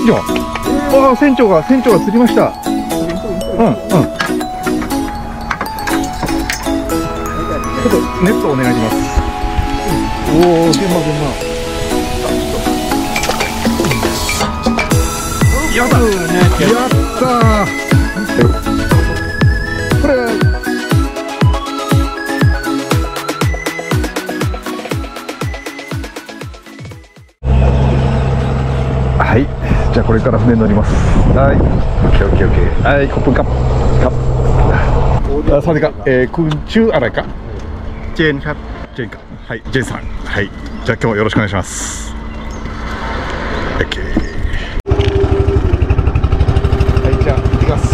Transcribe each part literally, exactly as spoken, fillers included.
長。ああ、船長が、船長が釣りました。うんうん。ちょっとネットお願いします。おお、現場現場。やったやったー。これ。はい、じゃあこれから船に乗ります。はい、オッケーオッケーオッケー。はい、コップカップカップ。あ、それか、えー、คุณชื่ออะไรか。 เจนครับジェンか。はい、ジェンさん。はい、じゃあ今日もよろしくお願いします。オッケー。はい、じゃあ行ってきます。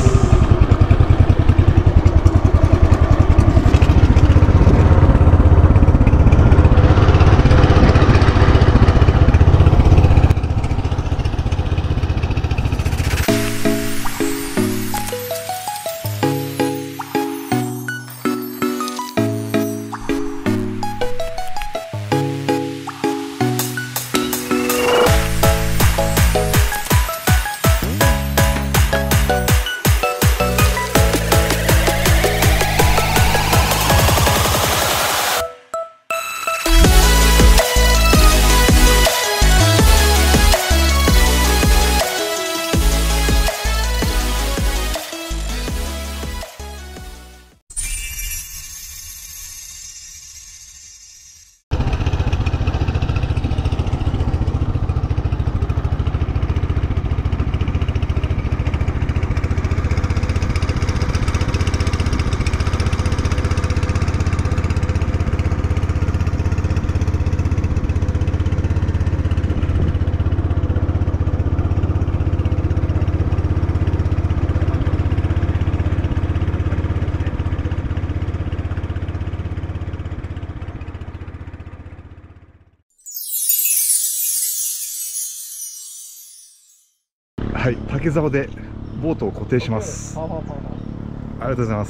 はい、竹竿でボートを固定します。ありがとうございます。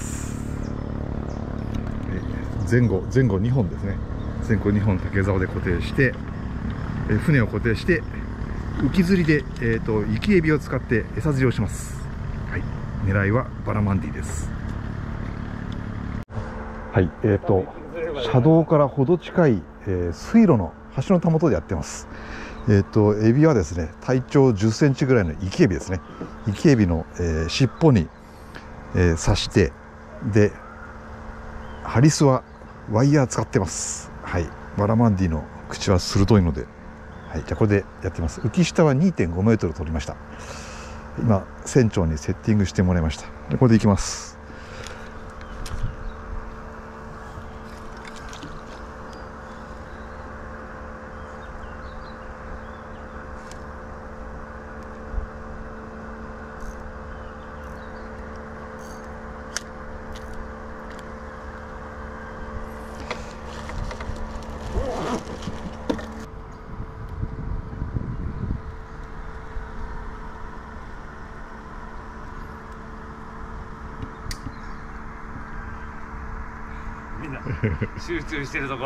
前後前後にほんですね。前後にほん竹竿で固定して、え船を固定して浮き釣りで、えー、と雪エビを使って餌釣りをします。はい、狙いはバラマンディです。はい、えっ、ー、と車道からほど近い、えー、水路の橋のたもとでやってます。えっとエビはですね、体長じゅっセンチぐらいのイキエビですね。イキエビの、えー、尻尾に、えー、刺して、でハリスはワイヤー使ってます。はい、バラマンディの口は鋭いので、はい、じゃあこれでやってます。浮き下は にてんごメートル取りました。今船長にセッティングしてもらいました。でこれでいきます。 みんな集中してるところ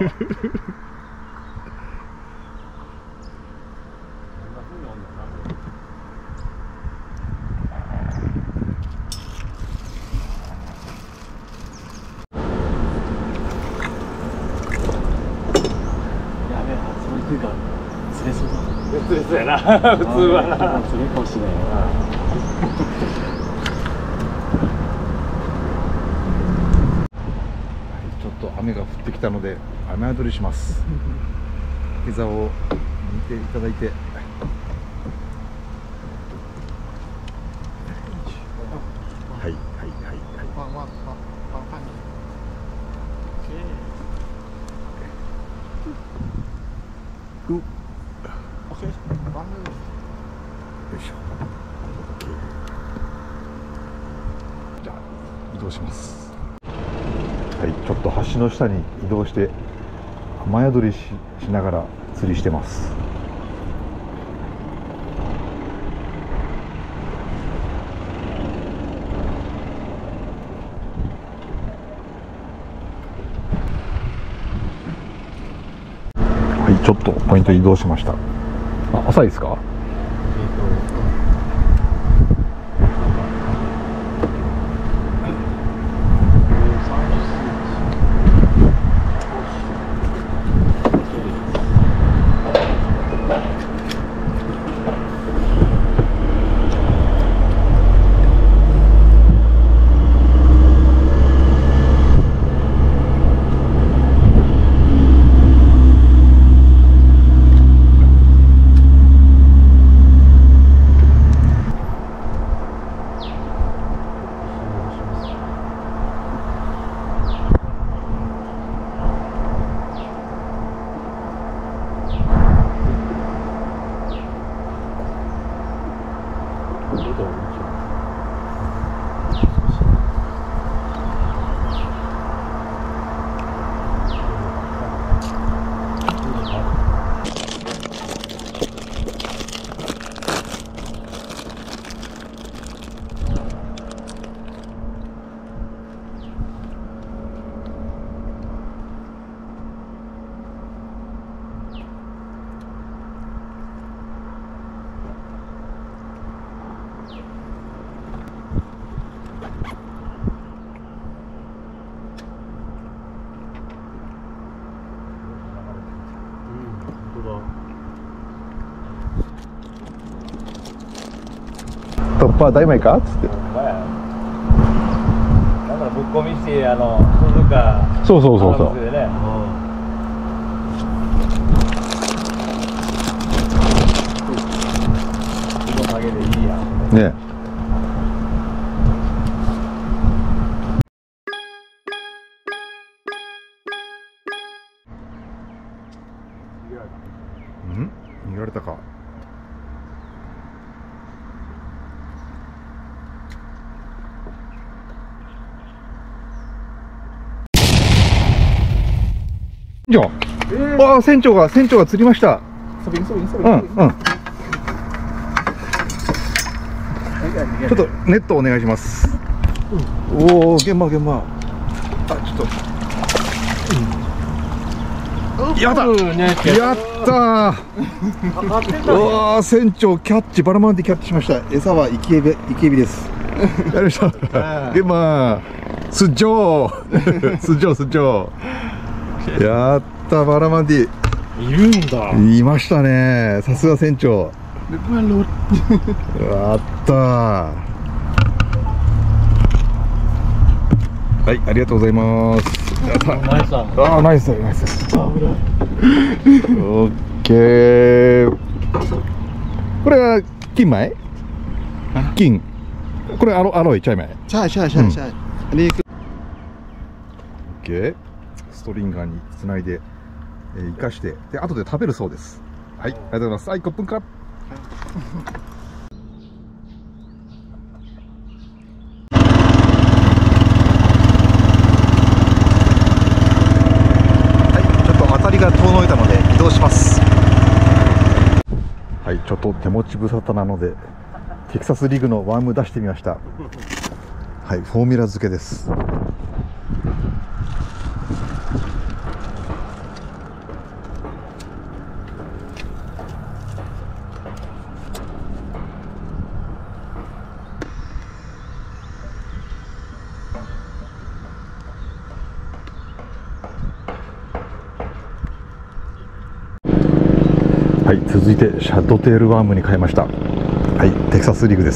やべえ、そういうか釣れそうだ。釣れそうやな普通はな。釣れるかもしれないな。 雨が降ってきたので雨宿りします。膝を見ていただいて、はいはいはいはい。うっ、よいしょ。じゃあ移動します。はい、ちょっと橋の下に移動して雨宿り し, しながら釣りしてます。はい、ちょっとポイント移動しました。あ、浅いですか？ 突破大前かっつって。 だからぶっ込みしてあの鈴鹿。 そうそうそうそう。 でね。この下げでいいや。 ね。うん？逃げられたか。じゃあ、えー、ああ船長が船長が釣りました。うんうん。ちょっとネットお願いします。うん、おお現場現場。あちょっと。うん、やったやったー。うわー船長キャッチバラマンでキャッチしました。餌はイケエビイケエビです。やりました。現場すっじょーすっじょーすっじょー。やったバラマンディいるんだ。 いましたね。さすが船長。やったー。はいありがとうございます。やったナイスだ。 ああナイスナイス。オッケー。これは金米？金。これアロアロイチャイ米。 ใช่ใช่ใช่ใช่อันนี้คือオッケー。ストリンガーにつないで、えー、生かしてで後で食べるそうです。はい、ありがとうございます。はい、コップンから。はい、ちょっと当たりが遠のいたので移動します。はい、ちょっと手持ち無沙汰なのでテキサスリグのワーム出してみました。はい、フォーミュラ漬けです。はい、続いてシャドテールワームに変えました。はい、テキサスリグです。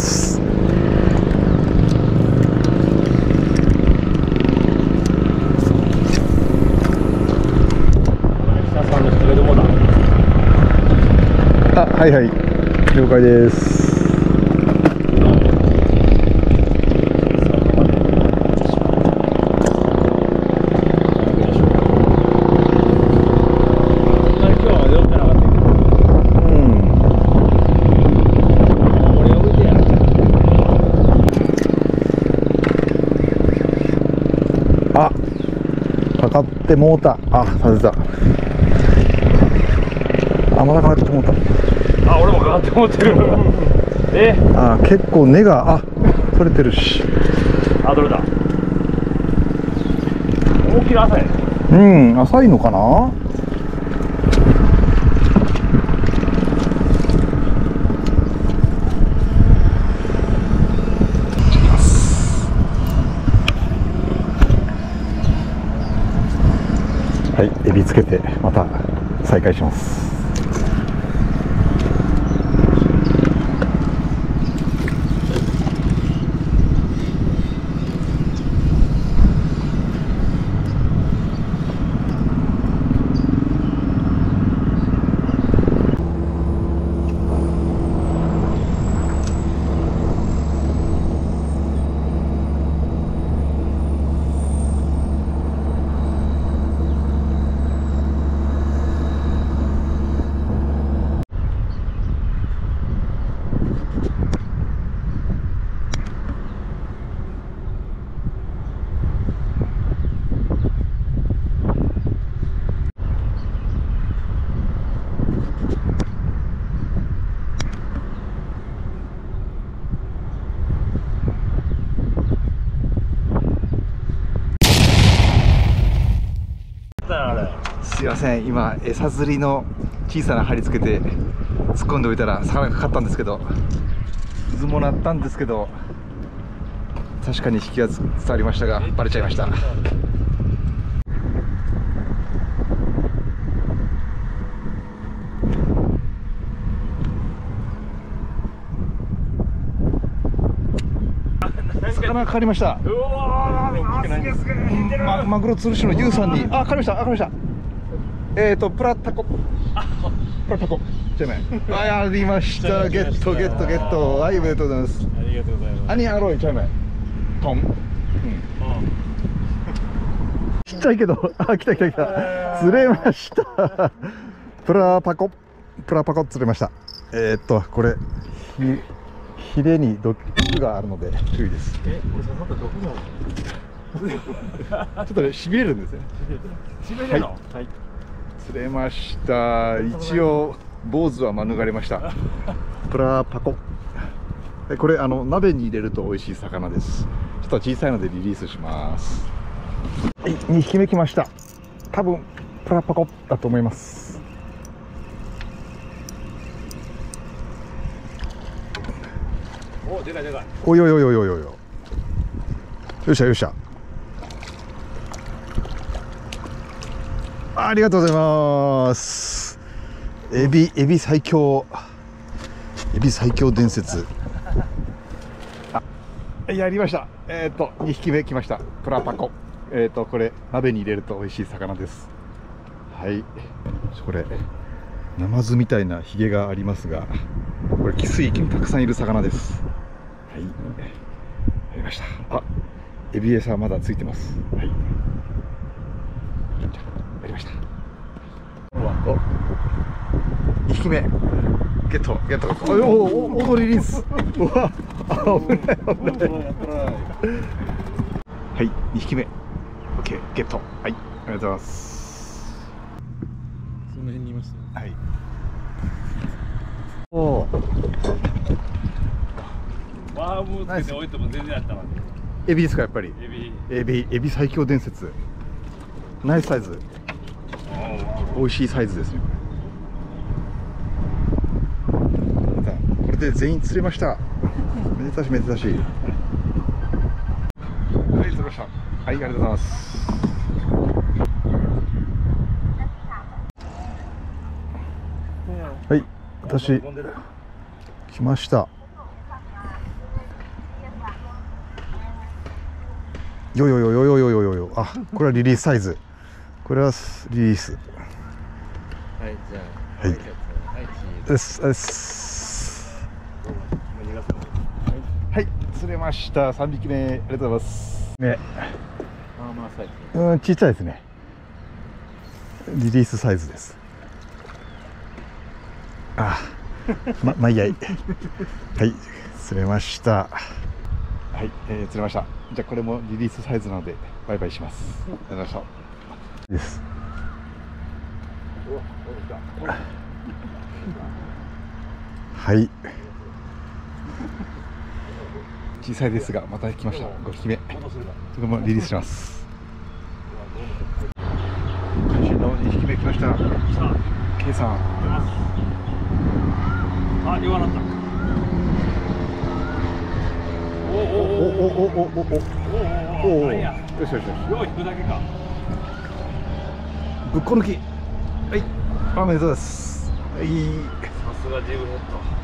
あ、はいはい、了解です。あ、かかってもうた。あ、外れた。あ、まだかかってもうた。 あ、俺もかかってもうてる。え、 あ、結構根があ取れてるし。 あ、どれだ。思いっきり浅い。 うん、浅いのかな。はい、エビつけてまた再開します。すいません、今餌釣りの小さな針つけて突っ込んでおいたら魚がかかったんですけど、渦も鳴ったんですけど、確かに引きが伝わりましたがバレちゃいました。 魚かかりました。 うわー、 ま、マグロ釣るしのユウさんに、あ、かかりました、あ、かかりました。えっと、プラタコ。プラタコ。じゃない。あ、やりました。ゲット、ゲット、ゲット。はい、おめでとうございます。 ありがとうございます。 アニアロイ、ちゃうない。トン。うん。ちっちゃいけど、あ、来た来た来た。釣れました。プラパコ。プラパコ釣れました。えー、っと、これ。ひ、ヒレに毒があるので注意です。 え、これ刺さったら毒がある。 ちょっとね、しびれるんですね。 しびれるの。はい。 釣れました。一応坊主は免れました。プラパコ。これあの鍋に入れると美味しい魚です。ちょっと小さいのでリリースします。はい、にひきめきました。多分プラパコだと思います。 お、でかいでかい。 おいおいおいおいおいおい。よっしゃよっしゃ。ありがとうございます。エビ、エビ最強。エビ最強伝説。あ、やりました。えっ、ー、と、にひきめきました。プラパコ。えっ、ー、と、これ、鍋に入れると美味しい魚です。はい。これ、ナマズみたいなヒゲがありますが、これ、汽水域にたくさんいる魚です。はい。やりました。あ、エビ餌まだついてます。はい。やりました。お、にひきめゲットゲット。おお、おお、リリース。うわ、危ない危ない。はい、にひきめ。オッケー、ゲット。はい、ありがとうございます。 その辺にいました。 はい。おお。 ワームつけて置いても全然あったわね。 エビですか、やっぱり。 エビ。 エビ、エビ最強伝説。ナイスサイズ。美味しいサイズですね。これで全員釣れました。めでたしめでたし。はい、釣れました。はい、ありがとうございます。はい、私来ました。よよよよよよよよよ。あ、これはリリースサイズ。これはリリース。 はい、じゃあ。 はい。 はい、 ですです。はい、釣れました。三匹目、ありがとうございます。ね。 まあまあサイズ。 うん、ちっちゃいですね。リリースサイズです。あ、ま、まいやい。はい、釣れました。はい、えー、釣れました。じゃあこれもリリースサイズなのでバイバイします。ありがとうございました。です。はい。小さいですがまた来ました。ごひきめ。これもリリースします。肝心のにひき目来ました。K さん。 あ、弱なった。おおおおおおおおおおお。よしよしよし。よい引くだけか。 ぶっこ抜き。はい。おめでとうです。はい。 さすがジムヘッド。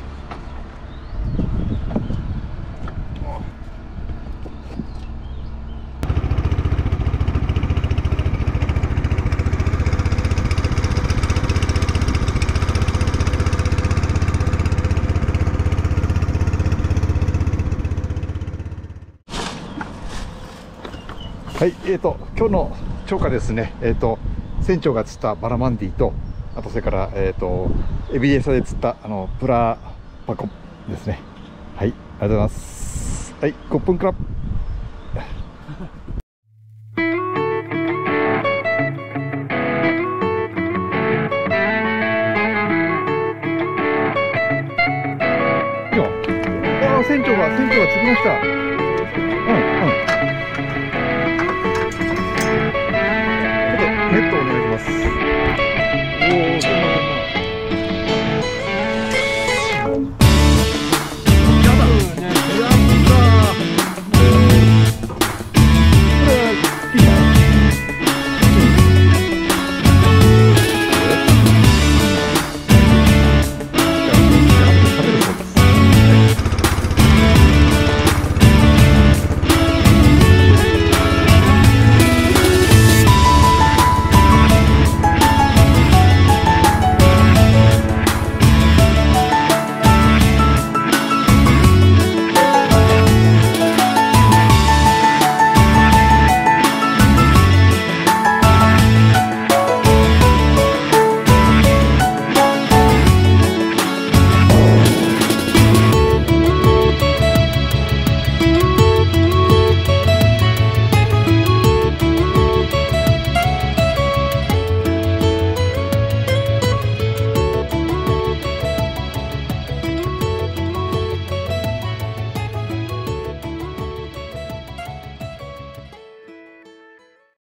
はい、えーと今日の釣果ですね。えーと船長が釣ったバラマンディと、あとそれからえーとエビ餌で釣ったあのプラパコですね。はい、ありがとうございます。はい、ごっぷんクラップ。ああ、船長が船長が釣りました。うんうん。ネットお願いします。おお。